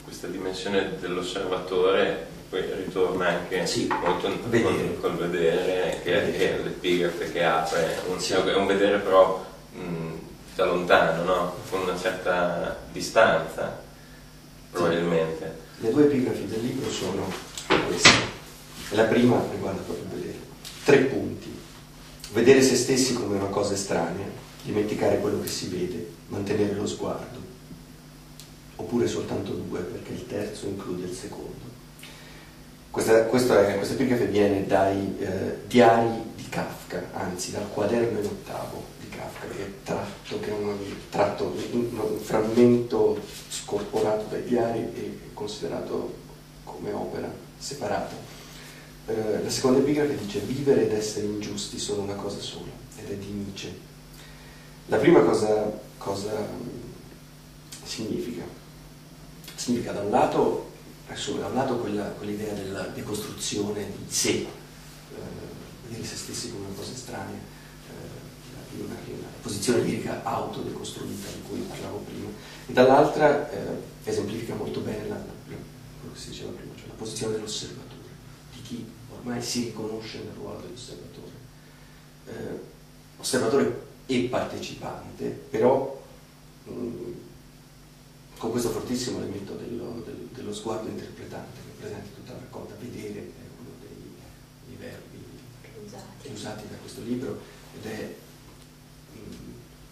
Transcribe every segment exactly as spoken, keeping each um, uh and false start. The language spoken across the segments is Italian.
questa dimensione dell'osservatore poi ritorna anche sì, molto vedere. Col, col vedere, che vedere. è l'epigrafe che apre, un, sì. È un vedere però mh, da lontano, no? Con una certa distanza, probabilmente. Sì. Le due epigrafi del libro sono queste. La prima riguarda proprio il vedere. Tre punti. Vedere se stessi come una cosa estranea, dimenticare quello che si vede, mantenere lo sguardo. Oppure soltanto due, perché il terzo include il secondo. Questa, questa, è, questa epigrafe viene dai eh, diari di Kafka, anzi dal quaderno in ottavo di Kafka, che è tratto, che è un, tratto, un, un frammento scorporato dai diari e considerato come opera separata. Eh, la seconda epigrafe dice: vivere ed essere ingiusti sono una cosa sola, ed è di Nietzsche. La prima cosa, cosa significa? Significa da un lato, da un lato quella, quell'idea della decostruzione di sé, eh, vedere se stessi come una cosa estranea, eh, una, una posizione lirica autodecostruita di cui parlavo prima, e dall'altra eh, esemplifica molto bene la, la, quello che si diceva prima, cioè la posizione dell'osservatore, di chi ormai si riconosce nel ruolo dell'osservatore. Eh, osservatore e partecipante, però mh, con questo fortissimo elemento dello, del, dello sguardo interpretante che è presente in tutta la raccolta. Vedere è uno dei, dei verbi usati. usati da questo libro, ed è, mh,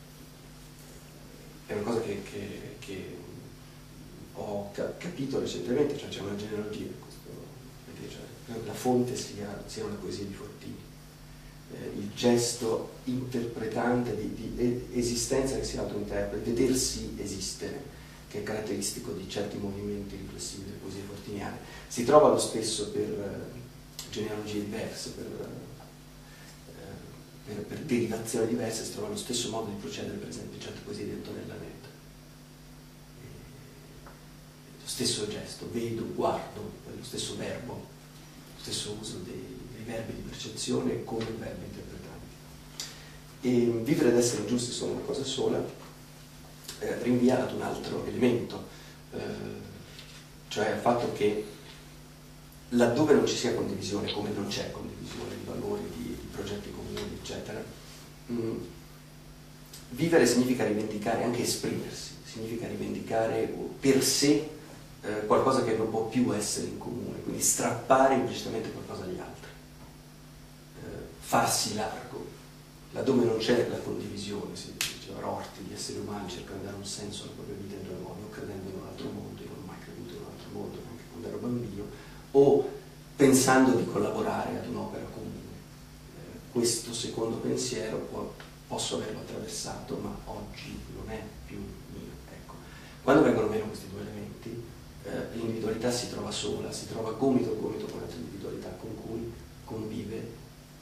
è una cosa che, che, che ho ca- capito recentemente, cioè c'è una genealogia in questo, vedere, cioè, la fonte sia, sia una poesia di Fortini, eh, il gesto interpretante di, di esistenza che si autointerpreta, vedersi esistere, che è caratteristico di certi movimenti riflessivi delle poesie fortiniane. Si trova lo stesso per uh, genealogie diverse, per, uh, per, per derivazioni diverse, si trova lo stesso modo di procedere, per esempio, in certe poesie di Antonella Netta. E, lo stesso gesto, vedo, guardo, lo stesso verbo, lo stesso uso dei, dei verbi di percezione come verbi interpretanti. E vivere ed essere giusti sono una cosa sola, Eh, rinvia ad un altro elemento, eh, cioè al fatto che laddove non ci sia condivisione, come non c'è condivisione di valori, di, di progetti comuni, eccetera, mh, vivere significa rivendicare, anche esprimersi, significa rivendicare per sé eh, qualcosa che non può più essere in comune, quindi strappare implicitamente qualcosa agli altri, eh, farsi largo, laddove non c'è la condivisione, si diceva Rorty, gli esseri umani cercano di dare un senso alla propria vita in due modi, o credendo in un altro mondo, io non ho mai creduto in un altro mondo, neanche quando ero bambino, o pensando di collaborare ad un'opera comune. Eh, questo secondo pensiero può, posso averlo attraversato, ma oggi non è più mio. Ecco. Quando vengono meno questi due elementi, eh, l'individualità si trova sola, si trova gomito a gomito con l'altra individualità con cui convive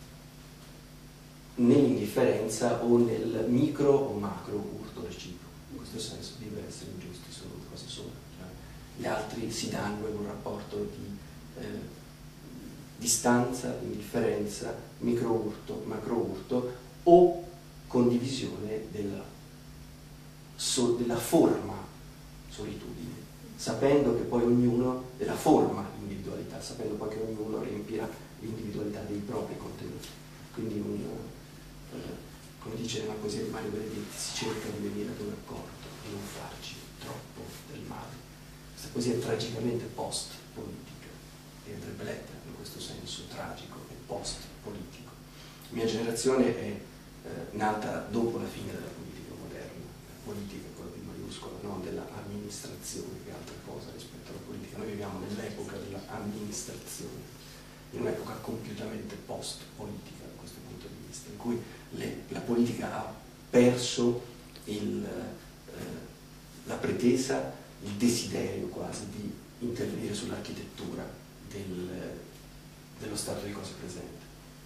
nell'indifferenza o nel micro o macro urto reciproco. In questo senso vivere e essere ingiusti sono una cosa sola, cioè, gli altri si danno in un rapporto di eh, distanza, indifferenza, micro urto, macro urto, o condivisione della, so, della forma solitudine, sapendo che poi ognuno, della forma individualità, sapendo poi che ognuno riempirà l'individualità dei propri contenuti. Quindi un Eh, come dice nella poesia di Mario Benedetti, si cerca di venire ad un accordo, di non farci troppo del male. Questa poesia è tragicamente post-politica, e andrebbe letta in questo senso tragico e post-politico. La mia generazione è eh, nata dopo la fine della politica moderna, la politica con la P maiuscola, non dell'amministrazione, che è altra cosa rispetto alla politica. Noi viviamo nell'epoca dell'amministrazione, in un'epoca compiutamente post-politica da questo punto di vista, in cui le, la politica ha perso il, eh, la pretesa, il desiderio quasi di intervenire sull'architettura del, dello stato di cose presente.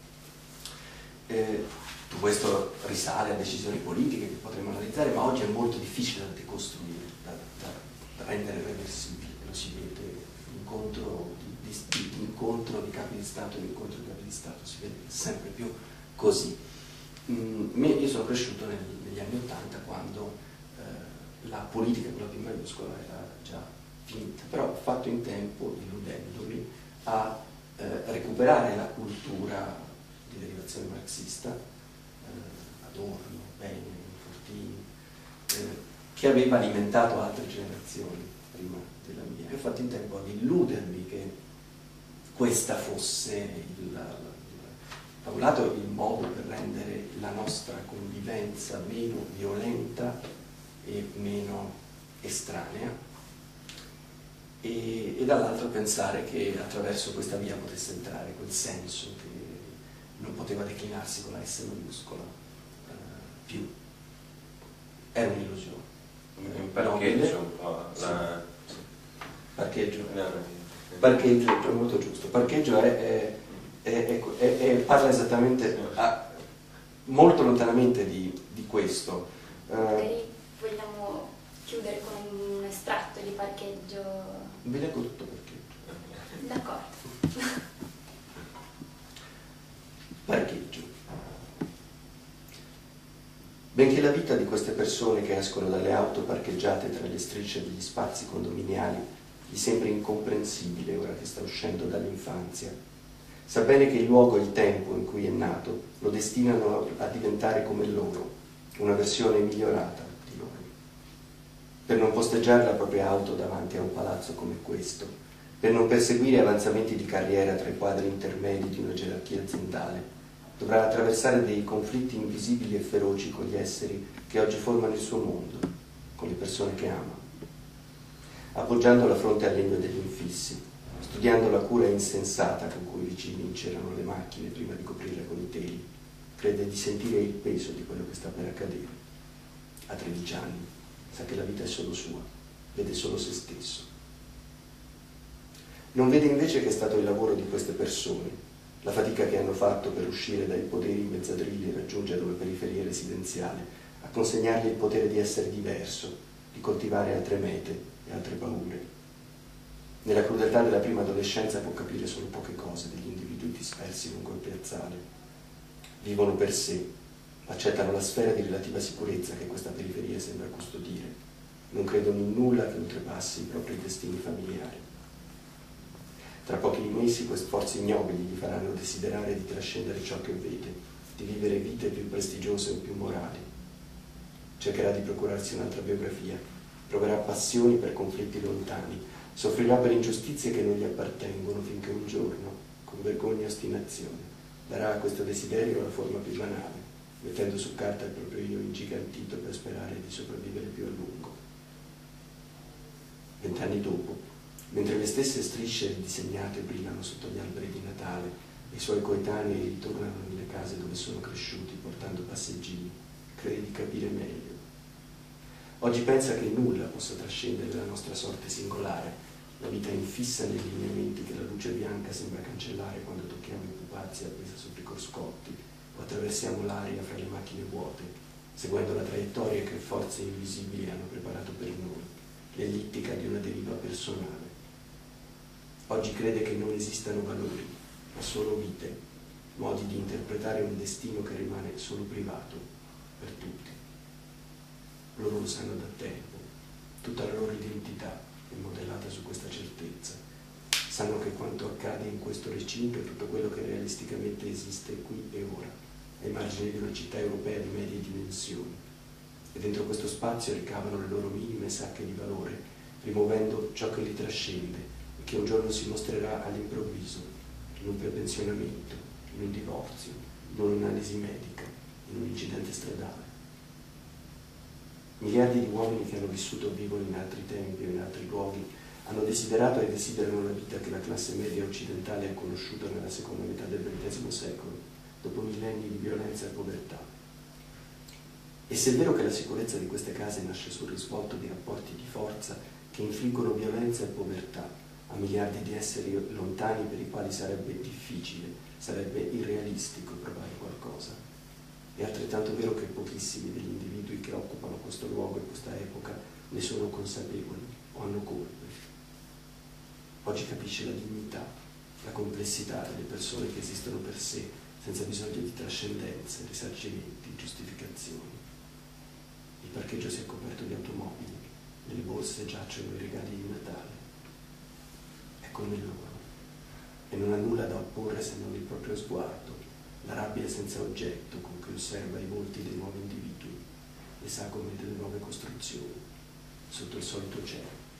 Eh, questo risale a decisioni politiche che potremmo analizzare, ma oggi è molto difficile da decostruire, da, da, da rendere reversibile. Lo si vede l'incontro di, di, di, incontro di capi di Stato e l'incontro di capi di Stato, si vede sempre più così. Mm, io sono cresciuto nel, negli anni Ottanta, quando eh, la politica con la P maiuscola era già finita, però fatto in tempo, illudendomi, a eh, recuperare la cultura di derivazione marxista, eh, Adorno, Benjamin, Fortini, eh, che aveva alimentato altre generazioni prima della mia, e ho fatto in tempo ad illudermi che questa fosse il, il, da un lato il modo per rendere la nostra convivenza meno violenta e meno estranea, e, e dall'altro pensare che attraverso questa via potesse entrare quel senso che non poteva declinarsi con la S maiuscola eh, più. È un'illusione. Un parcheggio un po'. La... Sì. Parcheggio. No, no. Parcheggio è molto giusto. Parcheggio è, è, è, è, è, parla esattamente a, molto lontanamente di, di questo. Magari vogliamo chiudere con un estratto di Parcheggio. Vi leggo tutto Parcheggio. D'accordo. Parcheggio. Benché la vita di queste persone che escono dalle auto parcheggiate tra le strisce degli spazi condominiali gli sembri incomprensibile ora che sta uscendo dall'infanzia, sa bene che il luogo e il tempo in cui è nato lo destinano a diventare come loro, una versione migliorata di loro. Per non posteggiare la propria auto davanti a un palazzo come questo, per non perseguire avanzamenti di carriera tra i quadri intermedi di una gerarchia aziendale, dovrà attraversare dei conflitti invisibili e feroci con gli esseri che oggi formano il suo mondo, con le persone che ama. Appoggiando la fronte al legno degli infissi, studiando la cura insensata con cui i vicini incerano le macchine prima di coprirle con i teli, crede di sentire il peso di quello che sta per accadere. Ha tredici anni, sa che la vita è solo sua, vede solo se stesso. Non vede invece che è stato il lavoro di queste persone, la fatica che hanno fatto per uscire dai poderi mezzadrilli e raggiungere una periferia residenziale, a consegnargli il potere di essere diverso, di coltivare altre mete e altre paure. Nella crudeltà della prima adolescenza può capire solo poche cose degli individui dispersi lungo il piazzale. Vivono per sé, accettano la sfera di relativa sicurezza che questa periferia sembra custodire, non credono in nulla che oltrepassi i propri destini familiari. Tra pochi mesi questi sforzi ignobili gli faranno desiderare di trascendere ciò che vede, di vivere vite più prestigiose o più morali. Cercherà di procurarsi un'altra biografia, proverà passioni per conflitti lontani, soffrirà per ingiustizie che non gli appartengono finché un giorno, con vergogna e ostinazione, darà a questo desiderio la forma più banale, mettendo su carta il proprio io ingigantito per sperare di sopravvivere più a lungo. Vent'anni dopo, mentre le stesse strisce disegnate brillano sotto gli alberi di Natale e i suoi coetanei ritornano nelle case dove sono cresciuti portando passeggini, crede di capire meglio. Oggi pensa che nulla possa trascendere la nostra sorte singolare, la vita infissa nei lineamenti che la luce bianca sembra cancellare quando tocchiamo i pupazzi appesa sopra i cruscotti o attraversiamo l'aria fra le macchine vuote, seguendo la traiettoria che forze invisibili hanno preparato per noi, l'ellittica di una deriva personale. Oggi crede che non esistano valori, ma solo vite, modi di interpretare un destino che rimane solo privato per tutti. Loro lo sanno da tempo, tutta la loro identità è modellata su questa certezza. Sanno che quanto accade in questo recinto è tutto quello che realisticamente esiste qui e ora, ai margini di una città europea di medie dimensioni. E dentro questo spazio ricavano le loro minime sacche di valore, rimuovendo ciò che li trascende, che un giorno si mostrerà all'improvviso, in un prepensionamento, in un divorzio, in un'analisi medica, in un incidente stradale. Miliardi di uomini che hanno vissuto o vivono in altri tempi o in altri luoghi hanno desiderato e desiderano la vita che la classe media occidentale ha conosciuto nella seconda metà del ventesimo secolo, dopo millenni di violenza e povertà. E se è vero che la sicurezza di queste case nasce sul risvolto di rapporti di forza che infliggono violenza e povertà a miliardi di esseri lontani per i quali sarebbe difficile, sarebbe irrealistico provare qualcosa. È altrettanto vero che pochissimi degli individui che occupano questo luogo e questa epoca ne sono consapevoli o hanno colpe. Oggi capisce la dignità, la complessità delle persone che esistono per sé, senza bisogno di trascendenze, risarcimenti, giustificazioni. Il parcheggio si è coperto di automobili, nelle borse giacciono i regali di Natale. come loro, e non ha nulla da opporre se non il proprio sguardo, la rabbia senza oggetto con cui osserva i volti dei nuovi individui, le sagome delle nuove costruzioni, sotto il solito cielo.